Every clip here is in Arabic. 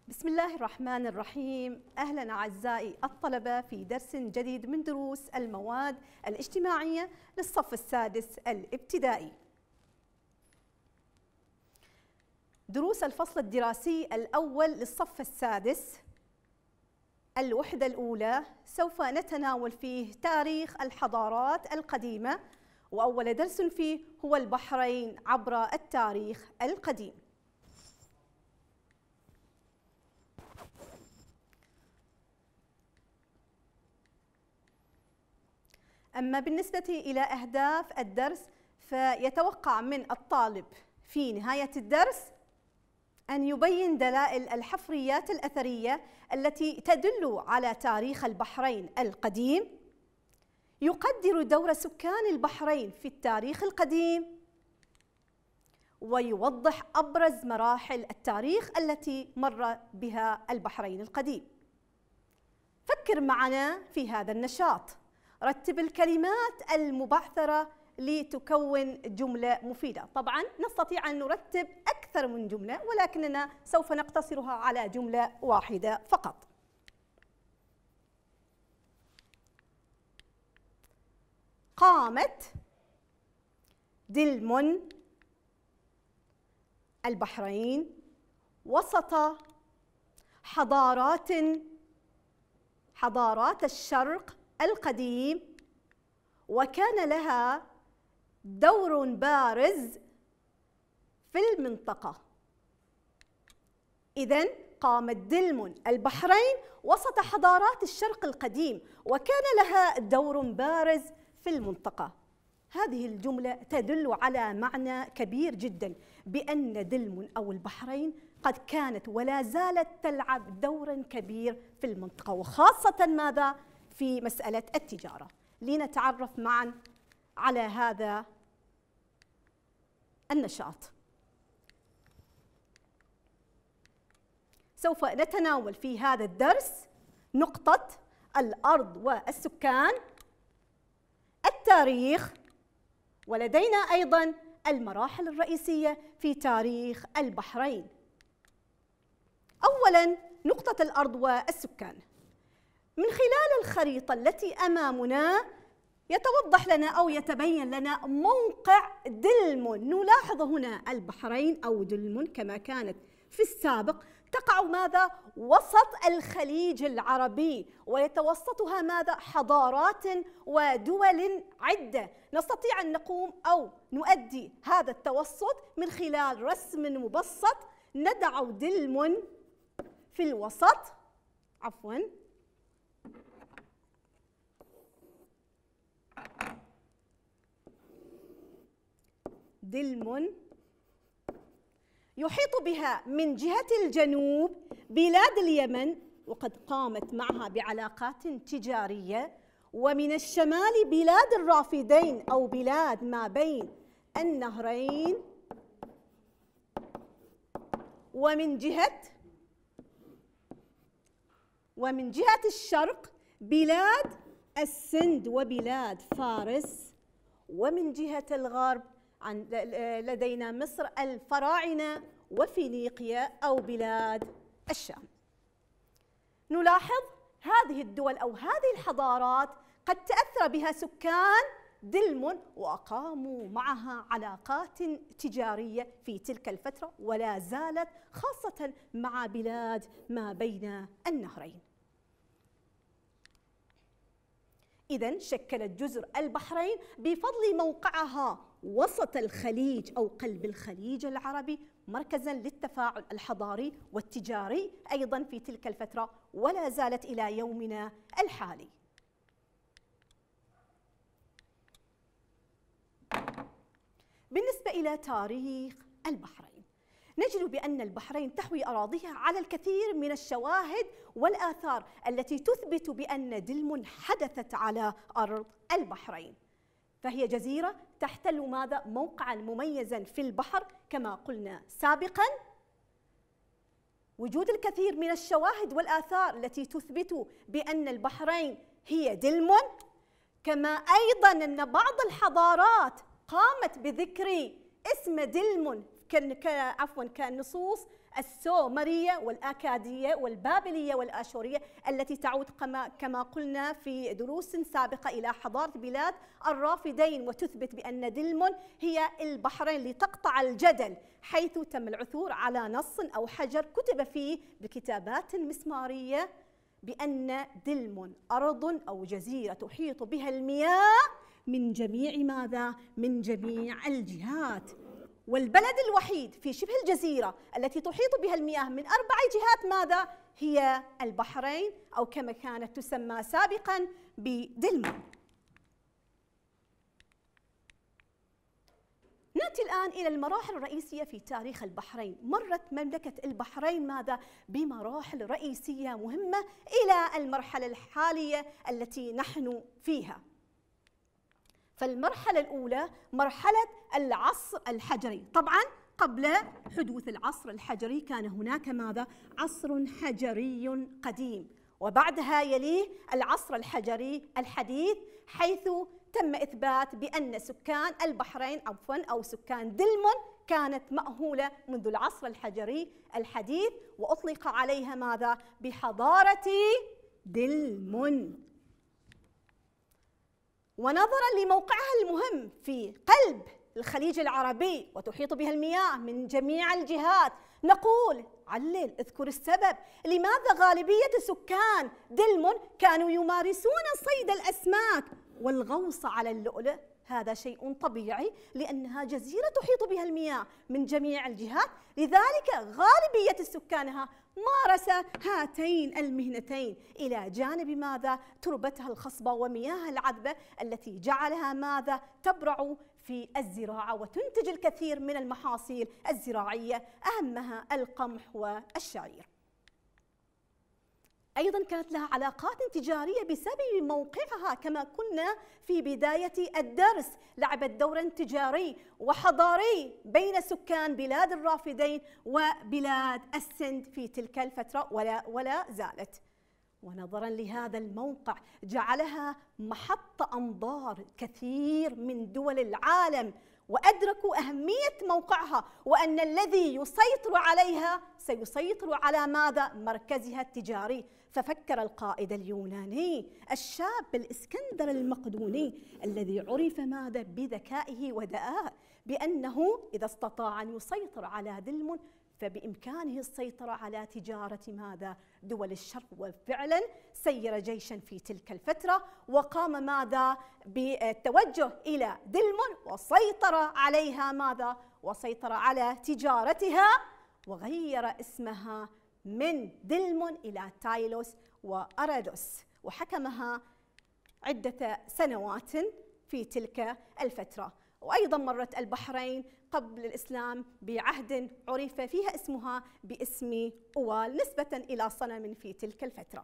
بسم الله الرحمن الرحيم. أهلا أعزائي الطلبة في درس جديد من دروس المواد الاجتماعية للصف السادس الابتدائي. دروس الفصل الدراسي الأول للصف السادس الوحدة الأولى سوف نتناول فيه تاريخ الحضارات القديمة، وأول درس فيه هو البحرين عبر التاريخ القديم. أما بالنسبة إلى أهداف الدرس، فيتوقع من الطالب في نهاية الدرس أن يبين دلائل الحفريات الأثرية التي تدل على تاريخ البحرين القديم، يقدر دور سكان البحرين في التاريخ القديم، ويوضح أبرز مراحل التاريخ التي مر بها البحرين القديم. فكر معنا في هذا النشاط. رتب الكلمات المبعثرة لتكون جملة مفيدة. طبعاً نستطيع أن نرتب أكثر من جملة، ولكننا سوف نقتصرها على جملة واحدة فقط. قامت دلم البحرين وسط حضارات الشرق القديم، وكان لها دور بارز في المنطقة. إذن قامت دلم البحرين وسط حضارات الشرق القديم، وكان لها دور بارز في المنطقة. هذه الجملة تدل على معنى كبير جدا، بأن دلم أو البحرين قد كانت ولا زالت تلعب دورا كبير في المنطقة، وخاصة ماذا؟ في مسألة التجارة. لنتعرف معا على هذا النشاط. سوف نتناول في هذا الدرس نقطة الأرض والسكان، التاريخ، ولدينا أيضا المراحل الرئيسية في تاريخ البحرين. أولا نقطة الأرض والسكان. من خلال الخريطة التي أمامنا يتوضح لنا أو يتبين لنا موقع دلم. نلاحظ هنا البحرين أو دلم كما كانت في السابق تقع ماذا؟ وسط الخليج العربي، ويتوسطها ماذا؟ حضارات ودول عدة. نستطيع أن نقوم أو نؤدي هذا التوسط من خلال رسم مبسط. ندع دلم في الوسط، دلم يحيط بها من جهة الجنوب بلاد اليمن، وقد قامت معها بعلاقات تجارية، ومن الشمال بلاد الرافدين أو بلاد ما بين النهرين، ومن جهة الشرق بلاد السند وبلاد فارس، ومن جهة الغرب لدينا مصر الفراعنة وفينيقيا أو بلاد الشام. نلاحظ هذه الدول أو هذه الحضارات قد تأثر بها سكان دلم، وأقاموا معها علاقات تجارية في تلك الفترة، ولا زالت خاصة مع بلاد ما بين النهرين. إذن شكلت جزر البحرين بفضل موقعها وسط الخليج أو قلب الخليج العربي مركزاً للتفاعل الحضاري والتجاري أيضاً في تلك الفترة، ولا زالت إلى يومنا الحالي. بالنسبة إلى تاريخ البحرين، نجد بأن البحرين تحوي أراضيها على الكثير من الشواهد والآثار التي تثبت بأن دلم حدثت على أرض البحرين. فهي جزيرة تحتل ماذا؟ موقعا مميزا في البحر، كما قلنا سابقا. وجود الكثير من الشواهد والآثار التي تثبت بأن البحرين هي دلم، كما أيضا أن بعض الحضارات قامت بذكر اسم دلم كالنصوص السومرية والآكادية والبابلية والآشورية التي تعود كما قلنا في دروس سابقة إلى حضارة بلاد الرافدين، وتثبت بأن دلمن هي البحرين لتقطع الجدل، حيث تم العثور على نص أو حجر كتب فيه بكتابات مسمارية بأن دلمن أرض أو جزيرة تحيط بها المياه من جميع ماذا؟ من جميع الجهات. والبلد الوحيد في شبه الجزيرة التي تحيط بها المياه من 4 جهات ماذا؟ هي البحرين، أو كما كانت تسمى سابقا بدلمن. نأتي الآن إلى المراحل الرئيسية في تاريخ البحرين. مرت مملكة البحرين ماذا؟ بمراحل رئيسية مهمة إلى المرحلة الحالية التي نحن فيها. فالمرحلة الأولى مرحلة العصر الحجري. طبعا قبل حدوث العصر الحجري كان هناك ماذا؟ عصر حجري قديم، وبعدها يليه العصر الحجري الحديث، حيث تم إثبات بأن سكان البحرين أو سكان دلمن كانت مأهولة منذ العصر الحجري الحديث، وأطلق عليها ماذا؟ بحضارة دلمن. ونظرا لموقعها المهم في قلب الخليج العربي وتحيط بها المياه من جميع الجهات، نقول علل اذكر السبب لماذا غالبية سكان دلمن كانوا يمارسون صيد الأسماك والغوص على اللؤلؤ. هذا شيء طبيعي لأنها جزيرة تحيط بها المياه من جميع الجهات، لذلك غالبية سكانها مارس هاتين المهنتين إلى جانب ماذا؟ تربتها الخصبة ومياهها العذبة التي جعلها ماذا؟ تبرع في الزراعة وتنتج الكثير من المحاصيل الزراعية، أهمها القمح والشعير. أيضا كانت لها علاقات تجارية بسبب موقعها، كما قلنا في بداية الدرس لعبت دورا تجاري وحضاري بين سكان بلاد الرافدين وبلاد السند في تلك الفترة ولا زالت. ونظرا لهذا الموقع جعلها محط أنظار كثير من دول العالم، وأدركوا أهمية موقعها وأن الذي يسيطر عليها سيسيطر على ماذا؟ مركزها التجاري. ففكر القائد اليوناني الشاب الإسكندر المقدوني الذي عرف ماذا؟ بذكائه ودآه، بأنه إذا استطاع أن يسيطر على دلمن فبإمكانه السيطرة على تجارة ماذا؟ دول الشرق. وفعلا سير جيشا في تلك الفترة وقام ماذا؟ بالتوجه إلى دلمن وسيطر عليها ماذا؟ وسيطر على تجارتها، وغير اسمها من دلمن إلى تايلوس وأرادوس، وحكمها عدة سنوات في تلك الفترة. وأيضا مرت البحرين قبل الإسلام بعهد عرف فيها اسمها باسم أوال نسبة إلى صنم في تلك الفترة.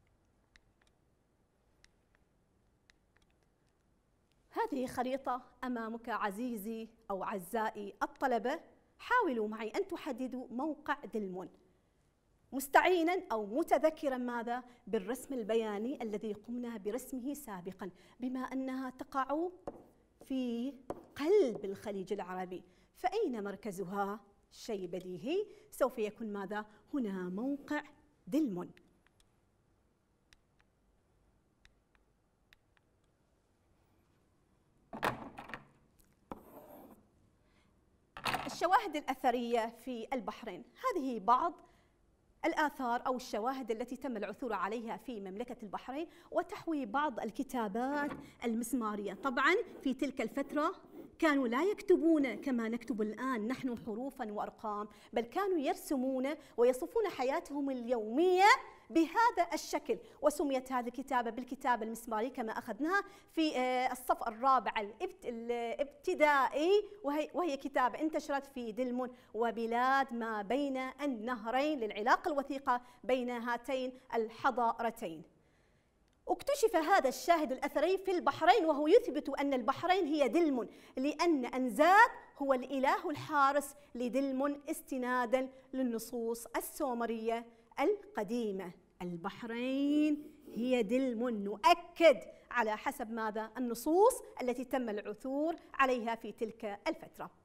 هذه خريطة أمامك عزيزي أو أعزائي الطلبة. حاولوا معي أن تحددوا موقع دلمن مستعينا أو متذكرا ماذا؟ بالرسم البياني الذي قمنا برسمه سابقا، بما أنها تقع في قلب الخليج العربي، فأين مركزها؟ شيء بديهي، سوف يكون ماذا؟ هنا موقع دلمن. الشواهد الأثرية في البحرين، هذه بعض الآثار أو الشواهد التي تم العثور عليها في مملكة البحرين، وتحوي بعض الكتابات المسمارية. طبعا في تلك الفترة كانوا لا يكتبون كما نكتب الآن نحن حروفا وأرقام، بل كانوا يرسمون ويصفون حياتهم اليومية بهذا الشكل، وسميت هذه الكتابة بالكتابة المسمارية كما أخذناها في الصف الرابع الابتدائي، وهي كتابة انتشرت في دلمن وبلاد ما بين النهرين للعلاقة الوثيقة بين هاتين الحضارتين. اكتشف هذا الشاهد الأثري في البحرين وهو يثبت أن البحرين هي دلمن، لأن أنزاد هو الإله الحارس لدلمن استنادا للنصوص السومرية القديمة. البحرين هي دلمن، نؤكد على حسب ماذا؟ النصوص التي تم العثور عليها في تلك الفترة.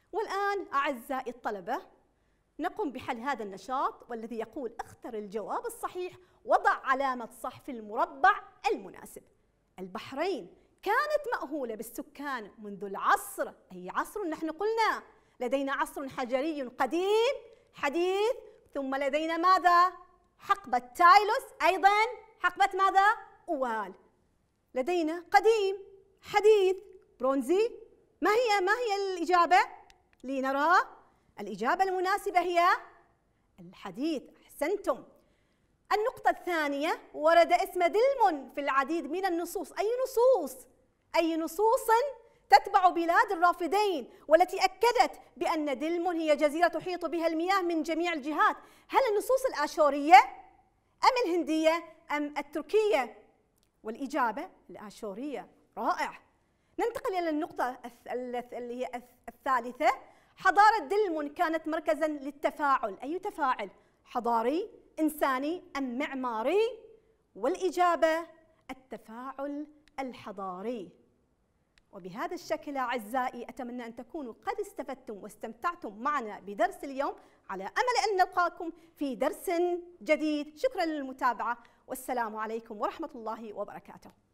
والآن أعزائي الطلبة نقوم بحل هذا النشاط والذي يقول اختر الجواب الصحيح، وضع علامة صح في المربع المناسب. البحرين كانت مأهولة بالسكان منذ العصر، أي عصر نحن قلنا؟ لدينا عصر حجري قديم حديث، ثم لدينا ماذا؟ حقبة تايلوس، أيضا حقبة ماذا؟ أوال. لدينا قديم حديث برونزي. ما هي الإجابة؟ لنرى الإجابة المناسبة هي الحديث. أحسنتم. النقطة الثانية، ورد اسم دلم في العديد من النصوص. أي نصوص؟ أي نصوص تتبع بلاد الرافدين والتي أكدت بأن دلم هي جزيرة تحيط بها المياه من جميع الجهات؟ هل النصوص الآشورية أم الهندية أم التركية؟ والإجابة الآشورية. رائع. ننتقل إلى النقطة اللي هي الثالثة. حضارة دلم كانت مركزاً للتفاعل. أي تفاعل؟ حضاري، إنساني أم معماري؟ والإجابة التفاعل الحضاري. وبهذا الشكل أعزائي أتمنى أن تكونوا قد استفدتم واستمتعتم معنا بدرس اليوم، على أمل أن نلقاكم في درس جديد. شكراً للمتابعة، والسلام عليكم ورحمة الله وبركاته.